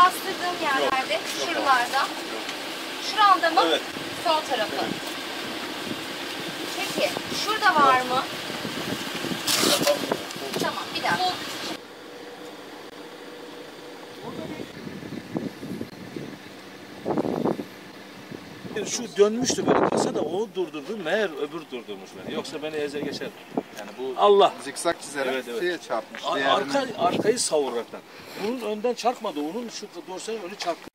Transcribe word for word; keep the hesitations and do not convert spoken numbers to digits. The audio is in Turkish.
bastırdığım yerlerde, yok, şuralarda. Yok. Şuranda mı? Evet. Sol tarafı. Evet. Peki, şurada var yok mı? Tamam, bir dakika. Şu dönmüştü böyle kasa da o durdurdu. Meğer öbür durdurmuş beni. Yoksa beni ezer geçer. Yani bu Allah zikzak çizerek evet, evet. şeye çarpmış. Arka, arkayı savuraraktan. Bunun önden çarpmadı. Onun şu dorsenin önü çarptı.